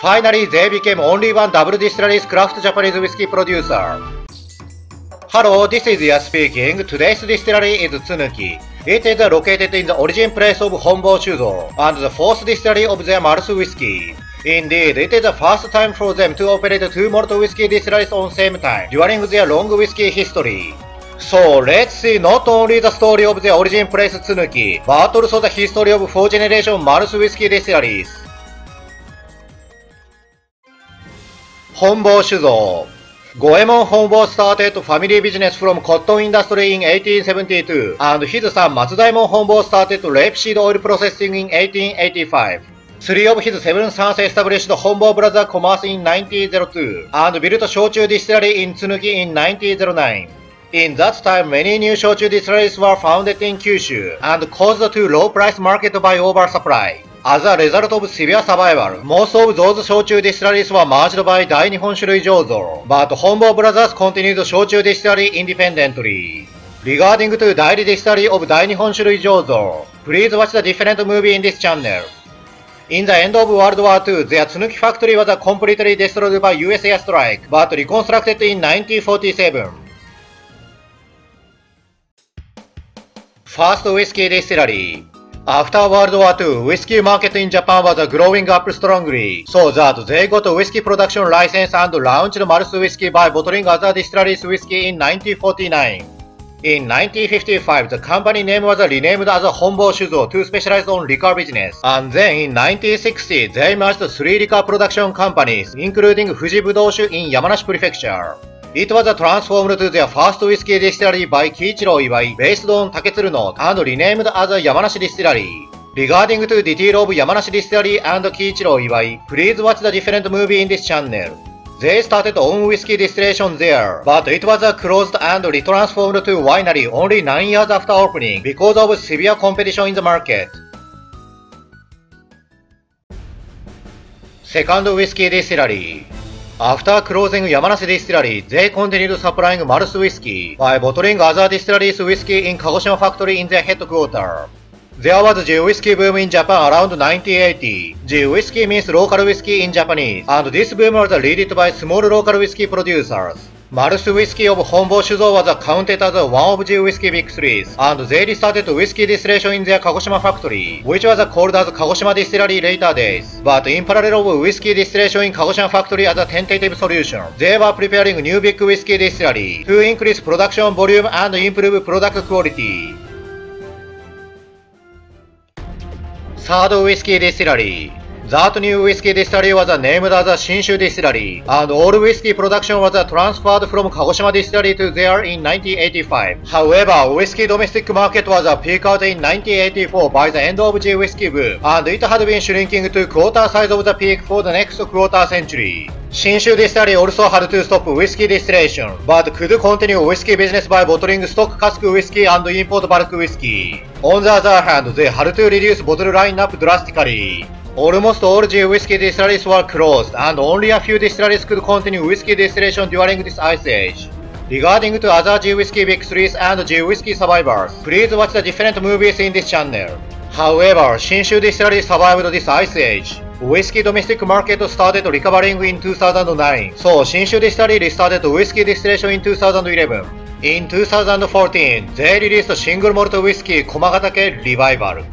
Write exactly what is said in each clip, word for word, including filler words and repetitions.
Finally, they became only one double distilleries craft Japanese whiskey producer. Hello, this is Ya speaking. Today's distillery is Tsunuki. It is located in the origin place of Honbo Shuzo and the fourth distillery of their Marusu whiskey. Indeed, it is the first time for them to operate two malt whiskey distilleries on same time during their long whiskey history. So let's see not only the story of the origin place Tsunuki, but also the history of four generation Marusu whiskey distilleries. Honbo Shuzo. Goemon Honbo started family business from cotton industry in eighteen seventy-two, and his son Matsudaimon Honbo started rapeseed oil processing in eighteen eighty-five. Three of his seven sons established Honbo Brother Commerce in nineteen oh two, and built a shochu distillery in Tsunuki in nineteen oh nine. In that time, many new shochu distilleries were founded in Kyushu, and caused to low price market by oversupply. As a result of severe survival, most of those shochu distilleries were merged by Dai Nihon Shurui Jozo, but Honbo Brothers continued shochu distillery independently. Regarding to Dairi Distillery of Dai Nihon Shurui Jozo, please watch the different movie in this channel. In the end of World War Two, their Tsunuki factory was completely destroyed by U S airstrike, but reconstructed in nineteen forty-seven. First whiskey distillery. After World War Two, whiskey market in Japan was growing up strongly, so that they got a whiskey production license and launched Marusu whiskey by bottling other distilleries whiskey in nineteen forty-nine. In nineteen fifty-five, the company name was renamed as Honbo Shuzo to specialize on liquor business, and then in nineteen sixty, they merged three liquor production companies, including Fuji Budoshu in Yamanashi Prefecture. It was transformed to their first whiskey distillery by Kiichiro Iwai, based on Taketsuru Note, and renamed as Yamanashi Distillery. Regarding to detail of Yamanashi Distillery and Kiichiro Iwai, please watch the different movie in this channel. They started own whiskey distillation there, but it was closed and retransformed to winery only nine years after opening because of severe competition in the market. Second whiskey distillery. After closing Yamanashi Distillery, they continued supplying Marusu whiskey by bottling other distilleries whiskey in Kagoshima factory in their headquarters. There was J whiskey boom in Japan around nineteen eighty. J whiskey means local whiskey in Japanese, and this boom was led by small local whiskey producers. Marusu whiskey of Honbo Shuzo was counted as one of J whiskey big threes, and they restarted whiskey distillation in their Kagoshima factory, which was called as Kagoshima Distillery later days. But in parallel of whiskey distillation in Kagoshima factory as a tentative solution, they were preparing new big whiskey distillery to increase production volume and improve product quality. Third whiskey distillery. That new whiskey distillery was named as a Shinshu Distillery, and all whiskey production was transferred from Kagoshima Distillery to there in nineteen eighty-five. However, whiskey domestic market was peaked out in nineteen eighty-four by the end of J whiskey boom, and it had been shrinking to quarter size of the peak for the next quarter century. Shinshu Distillery also had to stop whiskey distillation, but could continue whiskey business by bottling stock cask whiskey and import bulk whiskey. On the other hand, they had to reduce bottle lineup drastically. Almost all J whiskey distilleries were closed, and only a few distilleries could continue whiskey distillation during this ice age. Regarding to other J whiskey big threes and J whiskey survivors, please watch the different movies in this channel. However, Shinshu Distillery survived this ice age. Whiskey domestic market started recovering in two thousand nine, so Shinshu Distillery restarted whiskey distillation in two thousand eleven. In two thousand fourteen, they released single malt whiskey Komagatake Revival.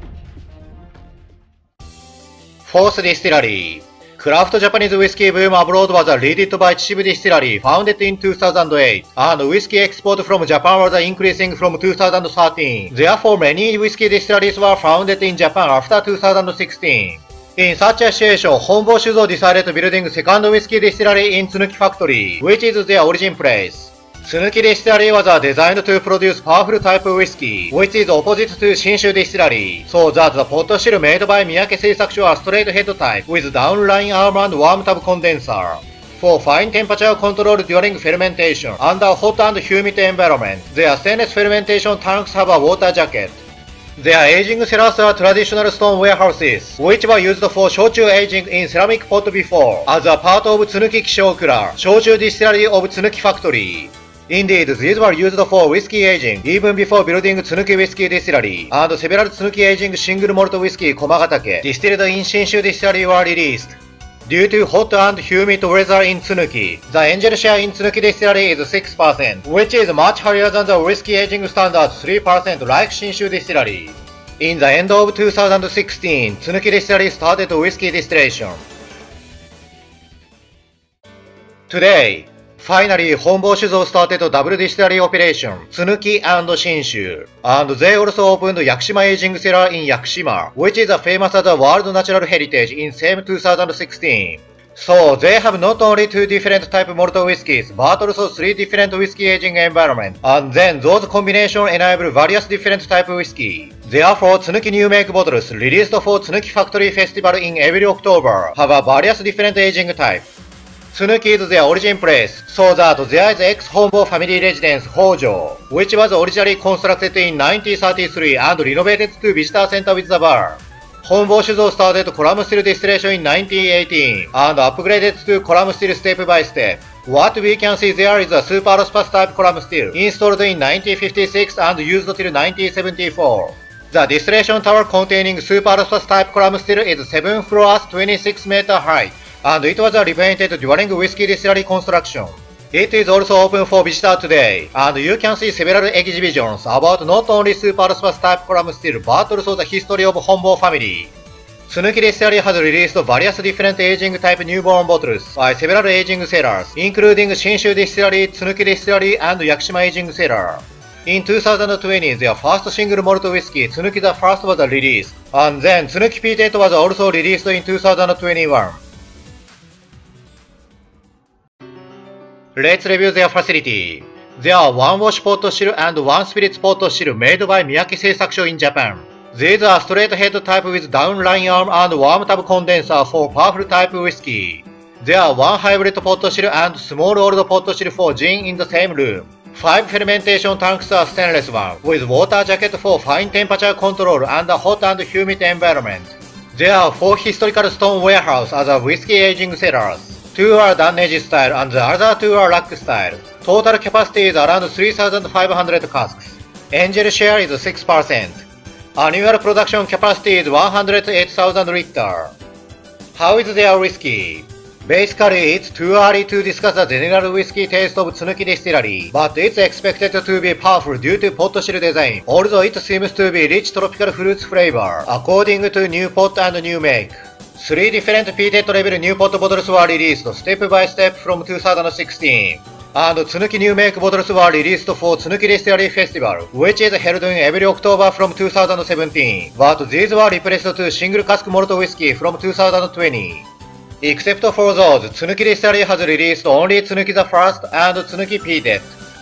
Fourth distillery. Craft Japanese whiskey boom abroad was led by Chichibu Distillery, founded in two thousand eight, and whiskey export from Japan was increasing from two thousand thirteen. Therefore, many whiskey distilleries were founded in Japan after two thousand sixteen. In such a situation, Honbo Shuzo decided building second whiskey distillery in Tsunuki factory, which is their origin place. Tsunuki Distillery was designed to produce powerful type whiskey, which is opposite to Shinshu Distillery, so that the pot still made by Miyake Seisakusho are straight head type with downline arm and warm tub condenser. For fine temperature control during fermentation under hot and humid environment, their stainless fermentation tanks have a water jacket. Their aging cellars are traditional stone warehouses, which were used for shochu aging in ceramic pot before, as a part of Tsunuki Kishokura, shochu distillery of Tsunuki factory. Indeed, these were used for whiskey aging even before building Tsunuki Whiskey Distillery, and several Tsunuki aging single malt whiskey Komagatake distilled in Shinshu Distillery were released. Due to hot and humid weather in Tsunuki, the angel share in Tsunuki Distillery is six percent, which is much higher than the whiskey aging standard three percent like Shinshu Distillery. In the end of two thousand sixteen, Tsunuki Distillery started whiskey distillation. Today, finally, Honbo Shuzo started a double distillery operation, Tsunuki and Shinshu, and they also opened Yakushima aging cellar in Yakushima, which is famous as a World Natural Heritage in same two thousand sixteen. So they have not only two different type malt whiskies, but also three different whiskey aging environments, and then those combinations enable various different type whiskey. Therefore, Tsunuki new make bottles released for Tsunuki Factory Festival in every October have a various different aging type. Tsunuki is their origin place, so that there is ex-Honbo family residence Hojo, which was originally constructed in nineteen thirty-three and renovated to visitor center with the bar. Honbo Shuzo started column still distillation in nineteen eighteen and upgraded to column still step by step. What we can see there is a super spas type column still, installed in nineteen fifty-six and used till nineteen seventy-four. The distillation tower containing super spas type column still is seven floors twenty-six meters high, and it was repainted during whiskey distillery construction. It is also open for visitors today, and you can see several exhibitions about not only super spas type column still but also the history of Honbo family. Tsunuki Distillery has released various different aging type newborn bottles by several aging cellars, including Shinshu Distillery, Tsunuki Distillery, and Yakushima aging cellar. In two thousand twenty, their first single malt whiskey, Tsunuki the First, was released, and then Tsunuki Peated was also released in two thousand twenty-one. Let's review their facility. There are one wash pot still and one spirits pot still made by Miyake Seisakusho in Japan. These are straight head type with downline arm and warm tub condenser for powerful type whiskey. There are one hybrid pot still and small old pot still for gin in the same room. Five fermentation tanks are stainless one, with water jacket for fine temperature control and a hot and humid environment. There are four historical stone warehouses as a whiskey aging cellars. Two are Dunnage style and the other two are Rack style. Total capacity is around three thousand five hundred casks. Angel share is six percent. Annual production capacity is one hundred eight thousand liters. How is their whiskey? Basically, it's too early to discuss the general whiskey taste of Tsunuki Distillery, but it's expected to be powerful due to pot still design, although it seems to be rich tropical fruits flavor, according to new pot and new make. Three different peated label new pot bottles were released step by step from two thousand sixteen, and Tsunuki new make bottles were released for Tsunuki Distillery Festival, which is held in every October from two thousand seventeen, but these were replaced to single cask malt whiskey from two thousand twenty. Except for those, Tsunuki Distillery has released only Tsunuki the First and Tsunuki Peated.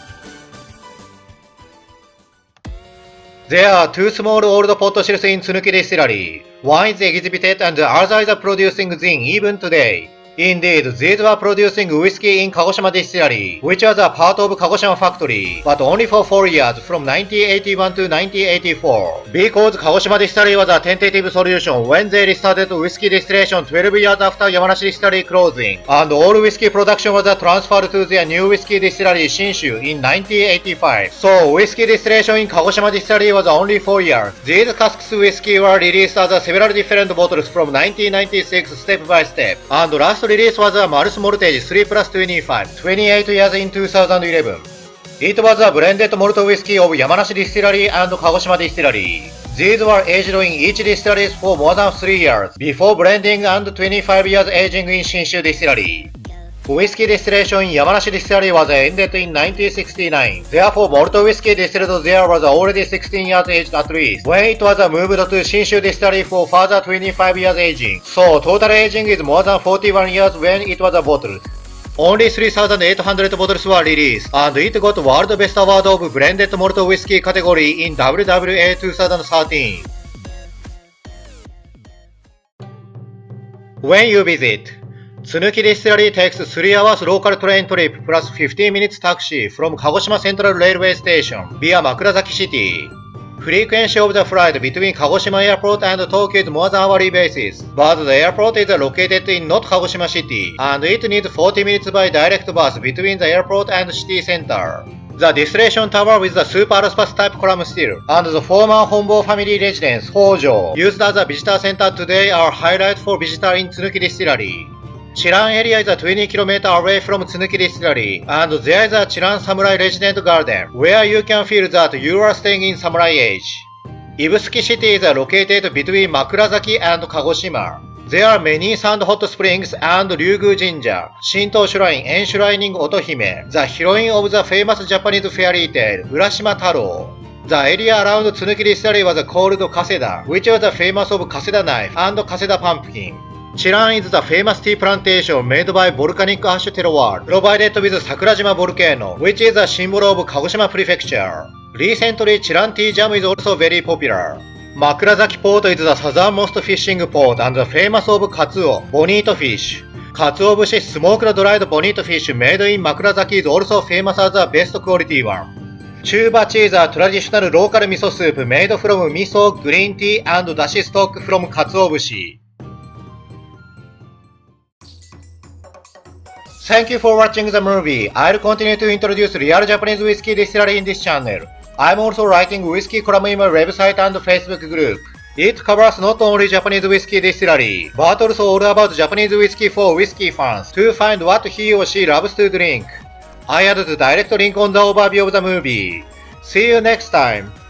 There are two small old pot stills in Tsunuki Distillery. One is exhibited and the other is producing gin even today. Indeed, these were producing whiskey in Kagoshima Distillery, which was a part of Kagoshima Factory, but only for four years from nineteen eighty-one to nineteen eighty-four, because Kagoshima Distillery was a tentative solution when they restarted whiskey distillation twelve years after Yamanashi Distillery closing, and all whiskey production was transferred to their new whiskey distillery Shinshu in nineteen eighty-five. So whiskey distillation in Kagoshima Distillery was only four years. These casks whiskey were released as several different bottles from nineteen ninety-six step by step, and last release was a Marus Mortage three plus twenty-five, twenty-eight years in two thousand eleven. It was a blended malt whiskey of Yamanashi Distillery and Kagoshima Distillery. These were aged in each distillery for more than three years, before blending and twenty-five years aging in Shinshu Distillery. Whiskey distillation in Yamanashi Distillery was ended in nineteen sixty-nine, therefore malt whiskey distilled there was already sixteen years aged at least, when it was moved to Shinshu Distillery for further twenty-five years aging, so total aging is more than forty-one years when it was bottled. Only three thousand eight hundred bottles were released, and it got World Best Award of Blended Malt Whiskey category in W W A twenty thirteen. When you visit, Tsunuki Distillery takes three hours local train trip plus fifteen minutes taxi from Kagoshima Central Railway Station via Makurazaki City. Frequency of the flight between Kagoshima Airport and Tokyo is more than hourly basis, but the airport is located in not Kagoshima City, and it needs forty minutes by direct bus between the airport and city center. The distillation tower with the super spas type column still, and the former Honbo family residence, Hojo, used as a visitor center today are highlight for visitors in Tsunuki Distillery. Chiran area is a twenty kilometers away from Tsunuki Distillery, and there is a Chiran Samurai Resident Garden, where you can feel that you are staying in Samurai Age. Ibusuki City is located between Makurazaki and Kagoshima. There are many sand hot springs and Ryugu Jinja, Shinto Shrine enshrining Otohime, the heroine of the famous Japanese fairy tale Urashima Taro. The area around Tsunuki Distillery was called Kaseda, which was famous of Kaseda knife and Kaseda pumpkin. Chiran is the famous tea plantation made by volcanic ash terroir, provided with Sakurajima volcano, which is a symbol of Kagoshima Prefecture. Recently, Chiran tea jam is also very popular. Makurazaki Port is the southernmost fishing port and the famous of Katsuo, bonito fish. Katsuobushi smoked dried bonito fish made in Makurazaki is also famous as the best quality one. Chubachi is a traditional local miso soup made from miso, green tea, and dashi stock from Katsuobushi. Thank you for watching the movie. I'll continue to introduce real Japanese whiskey distillery in this channel. I'm also writing whiskey column in my website and Facebook group. It covers not only Japanese whiskey distillery, but also all about Japanese whiskey for whiskey fans to find what he or she loves to drink. I added the direct link on the overview of the movie. See you next time.